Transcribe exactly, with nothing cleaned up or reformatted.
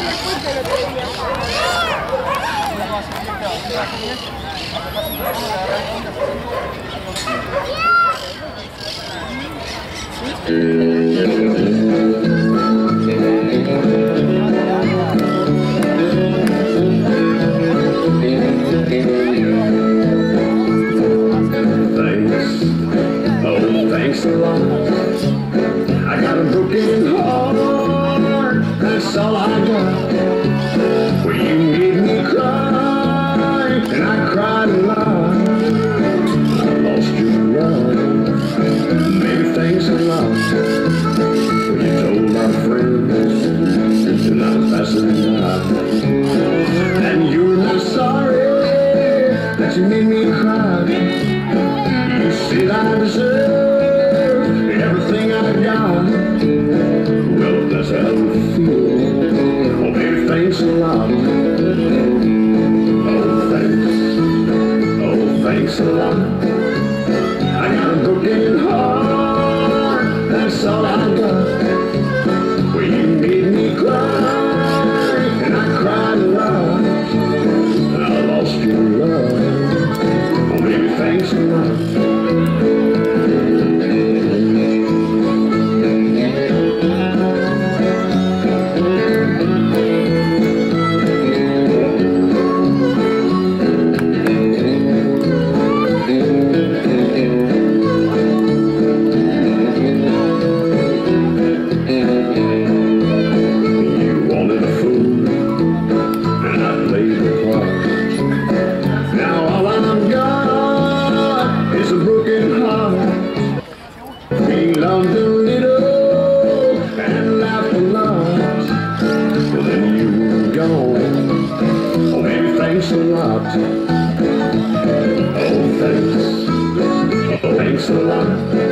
Thanks a lot. I got a broken heart, that's all I got. Well, you made me cry, and I cried a lot. I lost your love, baby, thanks a lot. Well, you told my friends, and I was passing by. And you're not sorry that you made me cry. You said I deserve everything I got. Well, that's how it feels. Oh, baby, thanks a lot. Oh, thanks. Oh, thanks a lot. I got a broken heart, that's all I got. Well, you made me cry, and I cried a lot. And I lost your love. Oh, baby, thanks a lot. We loved a little and laughed a lot. Well, then you were gone. Oh, baby, thanks a lot. Oh, thanks. Oh, thanks a lot.